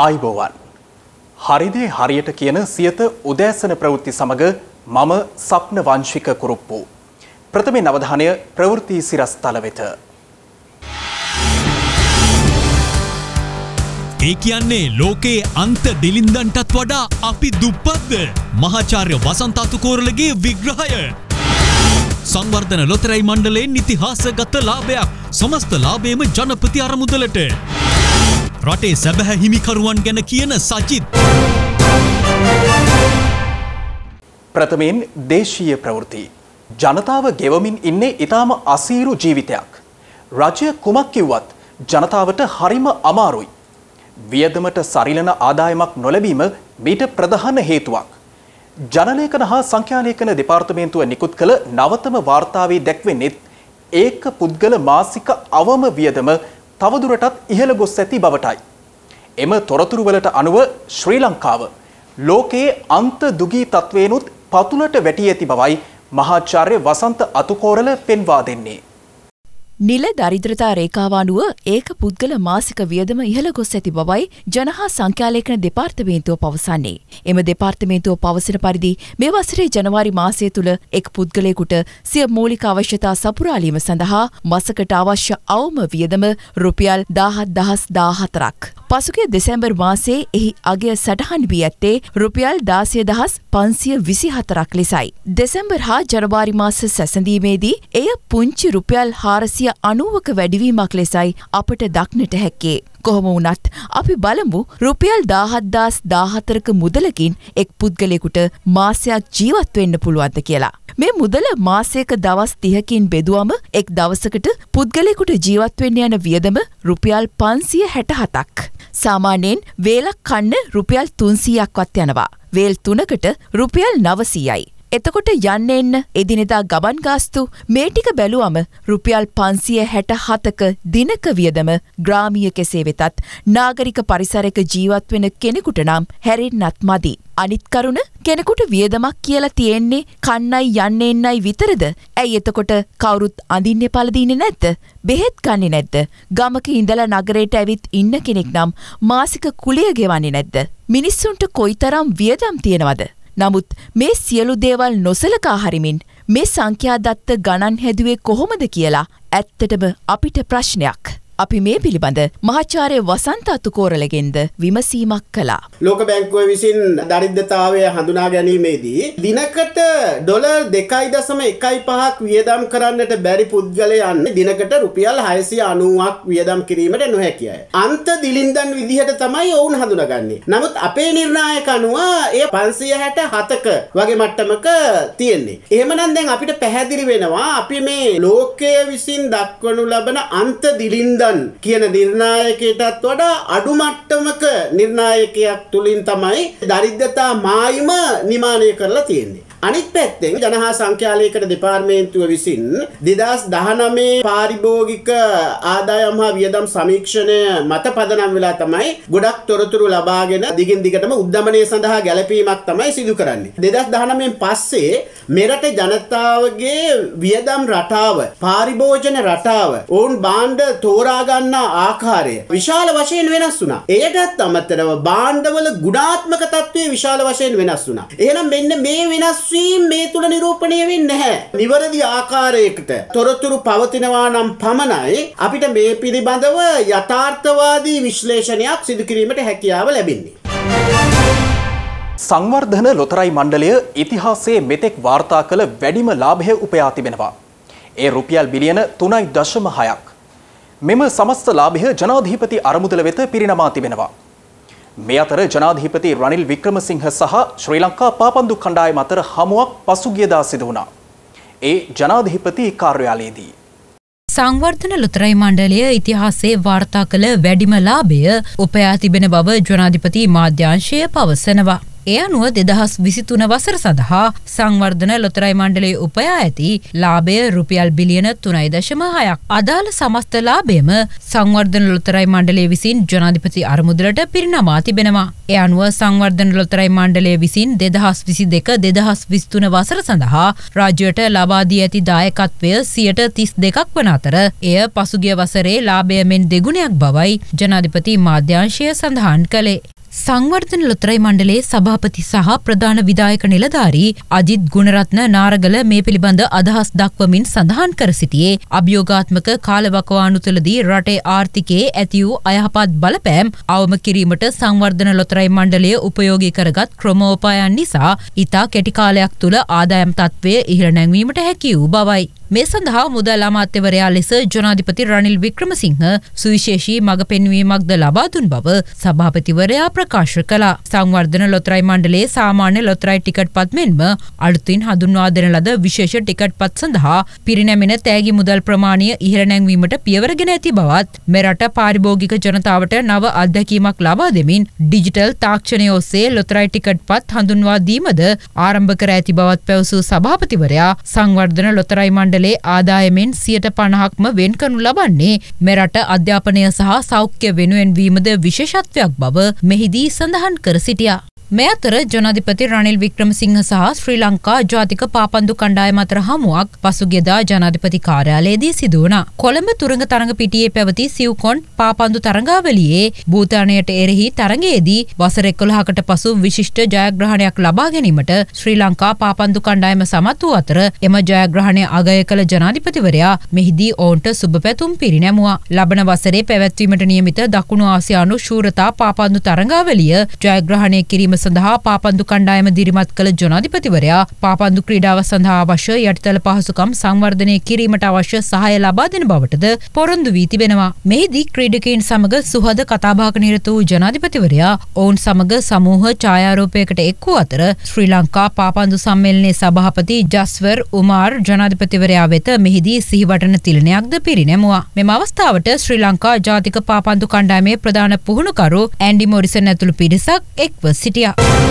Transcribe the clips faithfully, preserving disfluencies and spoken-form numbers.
ආයිබෝවන් හරිදේ හරියට කියන සියත උදෑසන ප්‍රවෘත්ති සමග මම සප්න වංශික කුරුප්පු ප්‍රථමයෙන් අවධානය ප්‍රවෘත්ති සිරස්තල වෙත. ඒ කියන්නේ ලෝකේ අන්ත දිලින්දන්ටත් වඩා අපි දුප්පත්ද? මහාචාර්ය වසන්ත අතුකෝරළගේ විග්‍රහය. සංවර්ධන ලොතරැයි මණ්ඩලයෙන් ඉතිහාසගත ලාභයක් සමස්ත ලාභයම ජනපති අරමුදලට. රටේ සැබෑ හිමිකරුවන් ගැන කියන සජිත්. ප්‍රථමයෙන් දේශීය ප්‍රවෘත්ති. ජනතාව ගෙවමින් ඉන්නේ ඊටාම අසීරු ජීවිතයක්. රජය කුමක් කිව්වත් ජනතාවට හරිම අමාරුයි. වියදමට සරිලන ආදායමක් නොලැබීම මීට ප්‍රධාන හේතුවක්. ජනලේඛන හා සංඛ්‍යාලේඛන දෙපාර්තමේන්තුව නිකුත් කළ නවතම වාර්තාවේ දැක්වෙන්නේ ඒක පුද්ගල මාසික අවම වියදම තවදුරටත් ඉහළ ගොස් ඇති බවටයි. එම තොරතුරු වලට අනුව ශ්‍රී ලංකාව ලෝකයේ අන්ත දුගී තත්වයෙනුත් පතුලට වැටී ඇති බවයි මහාචාර්ය වසන්ත අතුකෝරළ පෙන්වා දෙන්නේ. නිල දරිද්‍රතා රේඛාව අනුව ඒක පුද්ගල මාසික වියදම ඉහළ ගොස් ඇති බවයි ජන හා සංඛ්‍යාලේඛන දෙපාර්තමේන්තුව පවසන්නේ. එම දෙපාර්තමේන්තුව පවසන පරිදි මේ වසරේ ජනවාරි මාසය තුළ එක් පුද්ගලයෙකුට සිය මූලික අවශ්‍යතා සපුරාලීම සඳහා මාසකට අවශ්‍ය අවම වියදම රුපියල් දාහත් දහස් දාහතරක්. පසුගිය දෙසැම්බර් මාසයේ එහි අගය සටහන් වී ඇත්තේ රුපියල් දාසය දහස් පන්සිය විසිහතරක් ලෙසයි. දෙසැම්බර් හා ජනවාරි මාස සැසඳීමේදී එය පුංචි රුපියල් හාරසිය අනූවක වැඩිවීමක් ලෙසයි අපට දක්නට හැක්කේ. කොහොම වුණත් අපි බලමු රුපියල් දාහත් දහස් දාහතරක මුදලකින් එක් පුද්ගලයෙකුට මාසයක් ජීවත් වෙන්න පුළුවන්ද කියලා. මේ මුදල මාසයක දවස් තිහකින් බෙදුවම එක් දවසකට පුද්ගලයෙකුට ජීවත් වෙන්න යන වියදම රුපියල් පන්සිය හැටහතක්. සාමාන්‍යයෙන් වේලක් කන්න රුපියල් තුන්සීයක්වත් යනවා. වේල් තුනකට රුපියල් නවසීයයි. එතකොට යන්න එන්න එදිනෙදා ගමන් ගාස්තු මේ ටික බැලුවම රුපියල් පන්සිය හැටහතක දිනක වියදම ග්‍රාමීය කෙසේ වෙතත් නාගරික පරිසරයක ජීවත් වෙන කෙනෙකුට නම් හැරෙන්නත් මදි. අනිත් කරුණ කෙනෙකුට වියදමක් කියලා තියෙන්නේ කන්නයි යන්න එන්නයි විතරද? ඇයි එතකොට කවුරුත් අඳින්නේ පළදින්නේ නැද්ද? බෙහෙත් ගන්නේ නැද්ද? ගමක ඉඳලා නගරයට ඇවිත් ඉන්න කෙනෙක් නම් මාසික කුලිය ගෙවන්නේ නැද්ද? මිනිස්සුන්ට කොයිතරම් වියදම් තියෙනවද? නමුත් මේ සියලු දේවල් නොසලකා හරිමින් මේ සංඛ්‍යා දත්ත ගණන් හැදුවේ කොහොමද කියලා ඇත්තටම අපිට ප්‍රශ්නයක්. අපි මේ පිළිබඳ මහාචාර්ය වසන්ත අතුකෝරළගෙන්ද විමසීමක් කළා. ලෝක බැංකුව විසින් දරිද්‍රතාවය හඳුනා ගැනීමේදී දිනකට ඩොලර් දෙකයි දශම එකයි පහක් වියදම් කරන්නට බැරි පුද්ගලයන් දිනකට රුපියල් හයසිය අනූවක් වියදම් කිරීමට නොහැකි අය. අන්ත දිලින්දන් විදිහට තමයි ඔවුන් හඳුනාගන්නේ. නමුත් අපේ නිර්ණායක අනුව එය පන්සිය හැටහතක වගේ මට්ටමක තියෙන්නේ. එහෙමනම් දැන් අපිට පැහැදිලි වෙනවා අපි මේ ලෝකයේ විසින් දක්වනු ලබන අන්ත දිලින්දන් කියන නිර්ණායකයටත් වඩා අඩු මට්ටමක නිර්ණායකයක් තුලින් තමයි දරිද්‍රතා මායිම නිමානය කරලා තියෙන්නේ. අනිත් පැත්තෙන් ජන හා සංඛ්‍යාලේඛන දෙපාර්තමේන්තුව විසින් දෙදහස් දහනවය පාරිභෝගික ආදායම් හා වියදම් සමීක්ෂණය මත පදනම් වෙලා තමයි ගොඩක් තොරතුරු ලබාගෙන දිගින් දිගටම උද්දමනය සඳහා ගැලපීමක් තමයි සිදු කරන්නේ. දෙදහස් දහනවයෙන් පස්සේ මෙරට ජනතාවගේ වියදම් රටාව, පාරිභෝජන රටාව, ඔවුන් භාණ්ඩ තෝරා ගන්නා ආකාරය විශාල වශයෙන් වෙනස් වුණා. එයටත් අමතරව භාණ්ඩවල ගුණාත්මක තත්ත්වය විශාල වශයෙන් වෙනස් වුණා. එහෙනම් මෙන්න මේ වෙනස් මේ තුල නිරූපණය වෙන්නේ නැහැ. නිවැරදි ආකාරයකට තොරතුරු පවතිනවා නම් පමණයි අපිට මේ පිළිබඳව යථාර්ථවාදී විශ්ලේෂණයක් සිදු කිරීමට හැකියාව ලැබෙන්නේ. සංවර්ධන ලොතරැයි මණ්ඩලය ඉතිහාසයේ මෙතෙක් වාර්තා කළ වැඩිම ලාභය උපයා තිබෙනවා. ඒ රුපියල් බිලියන තුනයි දශම හයක්. මෙම සමස්ත ලාභය ජනාධිපති අරමුදල වෙත පිරිනමා තිබෙනවා. මේ අතර ජනාධිපති රනිල් වික්‍රමසිංහ සහ ශ්‍රී ලංකා පාපන්දු කණ්ඩායම අතර හමුවක් පසුගියදා සිදු වුණා. ඒ ජනාධිපති කාර්යාලයේදී. සංවර්ධන ලොතරැයි මණ්ඩලය ඉතිහාසයේ වාර්තා කළ වැඩිම ලාභය උපයා තිබෙන බව ජනාධිපති මාධ්‍යාංශය පවසනවා. ඒ අනුව දෙදහස් විසිතුන වසර සඳහා සංවර්ධන ලොතරැයි මණ්ඩලයේ උපයා ඇති ලාභය රුපියල් බිලියන තුනයි දශම හයක්. අදාළ සමස්ත ලාභයම සංවර්ධන ලොතරැයි මණ්ඩලය විසින් ජනාධිපති අරමුදලට පිරිනමා තිබෙනවා. ඒ අනුව සංවර්ධන ලොතරැයි මණ්ඩලය විසින් දෙදහස් විසිදෙක දෙදහස් විසිතුන වසර සඳහා රාජ්‍යයට ලබා දී ඇති දායකත්වය සියයට තිස් දෙකක් වන අතර එය පසුගිය වසරේ ලාභය මෙන් දෙගුණයක් බවයි ජනාධිපති මාධ්‍යාංශය සඳහන් කළේ. සංවර්ධන ලොතරැයි මණ්ඩලයේ සභාපති සහ ප්‍රධාන විධායක නිලධාරී අජිත් ගුණරත්න නාරගල මේ පිළිබඳ අදහස් දක්වමින් සඳහන් කර සිටියේ අභියෝගාත්මක කාලවකවානු තුළදී රටේ ආර්ථිකයේ ඇති වූ අයහපත් බලපෑම් අවම කිරීමට සංවර්ධන ලොතරැයි මණ්ඩලය උපයෝගී කරගත් ක්‍රමෝපායන් නිසා ඉතා කෙටි කාලයක් තුළ ආදායම් තත්ත්වය ඉහළ නැංවීමට හැකි වූ බවයි. මේ සඳහා මුදල් අමාත්‍යවරයා ලෙස ජනාධිපති රනිල් වික්‍රමසිංහ සුවිශේෂී මඟ පෙන්වීමක්ද ලබා දුන් බව සභාපතිවරයා ප්‍රකාශ කළා. සංවර්ධන ලොතරැයි මණ්ඩලයේ සාමාන්‍ය ලොතරැයි ටිකට් පත් මෙන්ම අලුතින් හඳුන්වා දෙන ලද විශේෂ ටිකට් පත් සඳහා පිරිනැමෙන තෑගි මුදල් ප්‍රමාණය ඉහළ නැංවීමට පියවරගෙන ඇති බවත් මෙරට පාරිභෝගික ජනතාවට නව අත්දැකීමක් ලබා දෙමින් ඩිජිටල් තාක්ෂණය ඔස්සේ ලොතරැයි ටිකට් පත් හඳුන්වා දීමද ආරම්භ කර ඇති බවත් පැවසූ සභාපතිවරයා සංවර්ධන ලොතරැයි මණ්ඩලයේ ආදායමෙන් සියයට පනහක්ම වෙන් කරනු ලබන්නේ මෙරට අධ්‍යාපනය සහ සෞඛ්‍ය වෙනුවෙන් වීමද විශේෂත්වයක් බව මෙහිදී සඳහන් කර සිටියා. මේ අතර ජනාධිපති රනිල් වික්‍රමසිංහ සහ ශ්‍රී ලංකා ජාතික පාපන්දු කණ්ඩායම අතර හමුවක් පසුගියදා ජනාධිපති කාර්යාලයේදී සිදු වුණා. කොළඹ තුරංග තරඟ පිටියේ පැවති සිව්කොන් පාපන්දු තරඟාවලියේ භූතානයට එරෙහි තරඟයේදී වසර එකොළහකට පසු විශිෂ්ට ජයග්‍රහණයක් ලබා ගැනීමට ශ්‍රී ලංකා පාපන්දු කණ්ඩායම සමත් වූ අතර එම ජයග්‍රහණය අගය කළ ජනාධිපතිවරයා මෙහිදී ඔවුන්ට සුබ පැතුම් පිරිනැමුවා. ලබන වසරේ පැවැත්වීමට නියමිත දකුණු ආසියානු ශූරතා පාපන්දු තරඟාවලිය ජයග්‍රහණය කිරීම සඳහා පාපන්දු කණ්ඩායම දිරිමත් කළ ජනාධිපතිවරයා පාපන්දු ක්‍රීඩාව සඳහා අවශ්‍ය යටිතල පහසුකම් සංවර්ධනය කිරීමට අවශ්‍ය සහාය ලබා දෙන බවටද පොරොන්දු වී තිබෙනවා. මෙහිදී ක්‍රීඩකයින් සමග සුහද කතාබහක නිරත වූ ජනාධිපතිවරයා ඔවුන් සමග සමූහ ඡායාරූපයකට එක් වූ අතර ශ්‍රී ලංකා පාපන්දු සම්මේලනයේ සභාපති ජස්වර් උමාර් ජනාධිපතිවරයා වෙත මෙහිදී සිහිවටන තිලනයක්ද පිරිනැමුවා. මෙම අවස්ථාවට ශ්‍රී ලංකා ජාතික පාපන්දු කණ්ඩායමේ ප්‍රධාන පුහුණුකරු ඇන්ඩි මොරිසන් ඇතුළු පිරිසක් එක්ව සිටියා.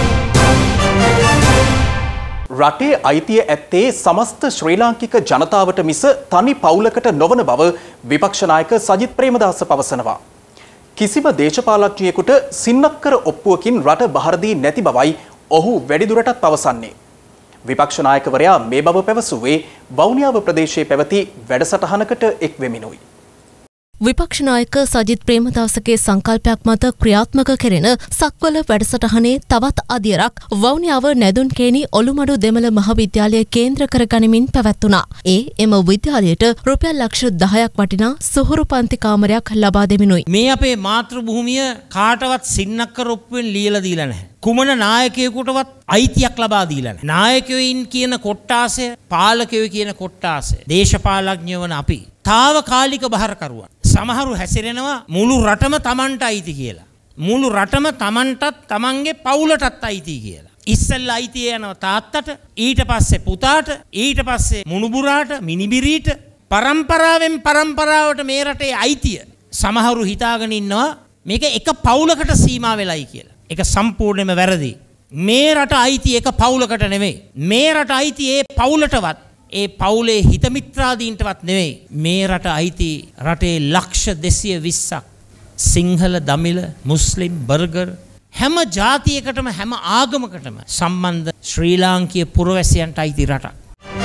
රටේ අයිතිය ඇත්තේ සමස්ත ශ්‍රී ලාංකික ජනතාවට මිස තනි පවුලකට නොවන බව විපක්ෂ නායක සජිත් ප්‍රේමදාස පවසනවා. කිසිම දේශපාලඥයෙකුට සින්නක්කර ඔප්පුවකින් රට බහර දී නැති බවයි ඔහු වැඩිදුරටත් පවසන්නේ. විපක්ෂ නායකවරයා මේ බව පැවසුවේ වවුනියාව ප්‍රදේශයේ පැවති වැඩසටහනකට එක් වෙමිනුයි. විපක්ෂනායක සජිත් ප්‍රේමදාසගේ සංකල්පයක් මත ක්‍රියාත්මක කෙරෙන සක්වල වැඩසටහනේ තවත් අදියරක් වවුනියාව නැදුන්කේනි ඔළුමඩු දෙමළ මහාවිද්‍යාලය කේන්ද්‍ර කර ගනිමින් පැවැත්වුණා. ඒ එම විද්‍යාලයට රුපියල් ලක්ෂ දහයක් වටිනා සුහුරු පන්ති කාමරයක් ලබා දෙමිනුයි. මේ අපේ මාතෘ භූමිය කාටවත් සින්නක්කර ඔප්පුවෙන් ලියලා දීලා නැහැ. කුමන නායකයෙකුටවත් අයිතියක් ලබා දීලා නැහැ. නායකයෝයින් කියන කොට්ටාසය, පාලකයෝ කියන කොට්ටාසය, දේශපාලඥයෝ වන අපි තාවකාලික බහරකරුවන්. සමහරු හැසිරෙනවා මුළු රටම Tamanට අයිති කියලා. මුළු රටම Tamanටත් Tamanගේ පවුලටත් අයිති කියලා. ඉස්සෙල්ලා අයිතිය යනවා තාත්තට, ඊට පස්සේ පුතාට, ඊට පස්සේ මුණුබුරාට, මිනිබිරීට, පරම්පරාවෙන් පරම්පරාවට මේ රටේ අයිතිය. සමහරු හිතාගෙන ඉන්නවා මේක එක පවුලකට සීමා වෙලයි කියලා. ඒක සම්පූර්ණයෙන්ම වැරදි. මේ රට අයිති එක පවුලකට නෙමෙයි. මේ රට අයිති ඒ පවුලටවත්, ඒ පවුලේ හිතමිත්‍රාදීන්ටවත් නෙවෙයි. මේ රට අයිති රටේ ලක්ෂ දෙසිය විස්සක් සිංහල, දමිළ, මුස්ලිම්, බර්ගර් හැම ජාතියකටම හැම ආගමකටම සම්බන්ධ ශ්‍රී ලාංකීය පුරවැසියන්ට අයිති රටක්.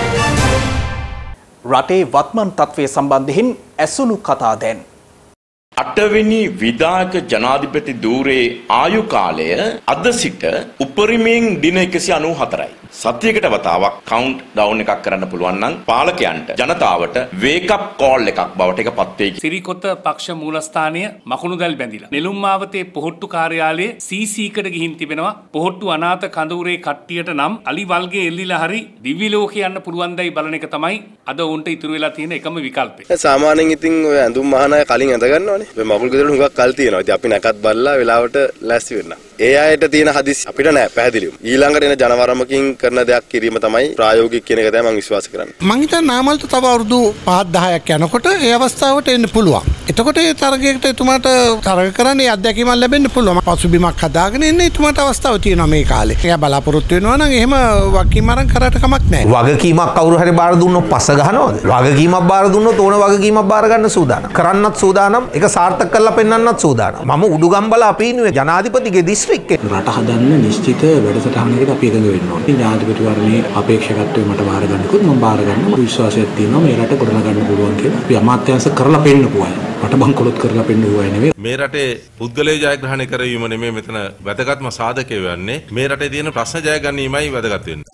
රටේ වත්මන් තත්ත්වය සම්බන්ධයෙන් ඇසුණු කතා දැන්. අටවෙනි විධායක ජනාධිපති ධූරයේ ආයු කාලය අද සිට උපරිමයෙන් දින එකසිය අනූ හතරයි. සතියකට වතාවක් කවුන්ට් ඩවුන් එකක් කරන්න පුළුවන් නම් පාලකයන්ට ජනතාවට වේක් අප් කෝල් එකක් බවට එකපත් වෙයි. සිරිකොත පක්ෂ මූලස්ථානය මකුණුදැල් බැඳිලා. නෙළුම් මාවතේ පොහොට්ටු කාර්යාලයේ සී සී කට ගිහින් තිබෙනවා. පොහොට්ටු අනාථ කඳවුරේ කට්ටියට නම් අලි වල්ගේ එල්ලිලා හරි දිව්‍ය ලෝකේ යන්න පුළුවන් දයි බලන එක තමයි අද උන්ට ඉතුරු වෙලා තියෙන එකම විකල්පය. සාමාන්‍යයෙන් ඉතින් ඔය ඇඳුම් මහාන අය කලින් ඇඳ ගන්නවනේ. ඔය මකුළු ගෙදර හුඟක් කල් තියෙනවා. ඉතින් අපි නැකත් බලලා වෙලාවට ලෑස්ති වෙන්න. ඒ අයට තියෙන හදිස් අපිට නෑ පැහැදිලිවම. ඊළඟට එන ජනවරමකින් කරන දෙයක් කිරීම තමයි ප්‍රායෝගික කියන එක තමයි මම විශ්වාස කරන්නේ. මං හිතන්නේ නාමල්ට තව අවුරුදු පහක් දහයක් යනකොට ඒ අවස්ථාවට එන්න පුළුවන්. එතකොට ඒ තරගයකට එතුමාට තරග කරන්නේ අත්දැකීමක් ලැබෙන්න පුළුවන්. පසුබිමක් හදාගෙන ඉන්න එතුමාට අවස්ථාව තියෙනවා මේ කාලේ. එයා බලාපොරොත්තු වෙනවා නම් එහෙම වගකීම් අරන් කරාට කමක් නැහැ. වගකීමක් කවුරු හරි බාර දුන්නොත් පස්ස ගහනවද? වගකීමක් බාර දුන්නොත් ඕන වගකීමක් බාර ගන්න සූදානම්. කරන්නත් සූදානම්. ඒක සාර්ථක කරලා පෙන්වන්නත් සූදානම්. මම උඩුගම්බල අපි ඉන්නේ ජනාධිපතිගේ දිස්ත්‍රික්කේ. රට හදන්න නිශ්චිත වැඩසටහනකට අපි එකඟ වෙන්න ඕනේ. ජනාධිපතිවරණයේ අපේක්ෂකත්වය මට බාර ගන්නකොත් මම බාර ගන්නවා. විශ්වාසයක් තියෙනවා මේ රට ගොඩනගන්න පුළුවන් කියලා. අපි අමාත්‍යාංශ කරලා පෙන්නපුවා. රට බංකොලොත් කරලා පෙන්නුවා නෙවෙයි. මේ රටේ පුද්ගලයා ජයග්‍රහණය කරවීම නෙමෙයි මෙතන වැදගත්ම සාධකය වෙන්නේ. මේ රටේ තියෙන ප්‍රශ්න ජය ගැනීමයි වැදගත් වෙන්නේ.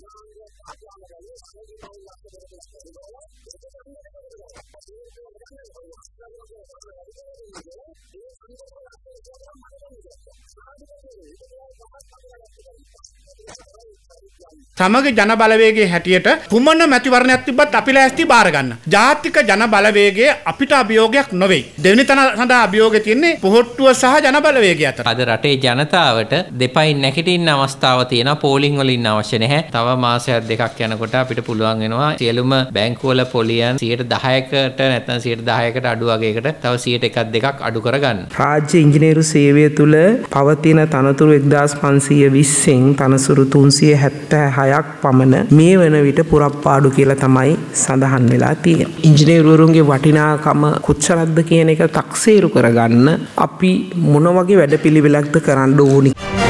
සමග ජන බලවේගයේ හැටියට කුමන මැතිවරණයක් තිබ්බත් අපි ලෑස්ති බාර ගන්න. ජාතික ජන බලවේගයේ අපිට අභියෝගයක් නොවේ. දෙවෙනි තැන සඳහා අභියෝගය තියෙන්නේ පොහොට්ටුව සහ ජන බලවේගය අතර. අද රටේ ජනතාවට දෙපයින් නැගිටින්න අවස්ථාව තියෙනවා. පෝලිං වලින් අවශ්‍ය නැහැ. තව මාසයක් දෙකක් යනකොට අපිට පුළුවන් වෙනවා සියලුම බැංකුවල පොලියන් සියයට දහයකට නැත්නම් සියයට දහයකට අඩු වගේකට තව සියයට එකක් දෙකක් අඩු කරගන්න. රාජ්‍ය ඉංජිනේරු සේවය තුළ පවතින තනතුරු එක්දාස් පන්සීය විස්සෙන් තනතුරු තුන්සිය හැත්තෑ හයක් පමණ මේ වන විට පුරප්පාඩු කියලා තමයි සඳහන් වෙලා තියෙන්නේ. ඉංජිනේරුවරුන්ගේ වටිනාකම කොච්චරක්ද කියන එක තක්සේරු කරගන්න අපි මොන වගේ වැඩපිළිවෙලක්ද කරන්න ඕනි.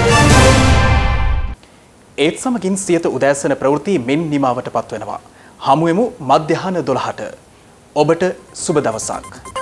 ඒත් සමගින් සියත උදෑසන ප්‍රවෘත්ති මෙන් නිමාවට පත්වෙනවා. හමුවෙමු මධ්‍යහන දොළහට. ඔබට සුබ දවසක්.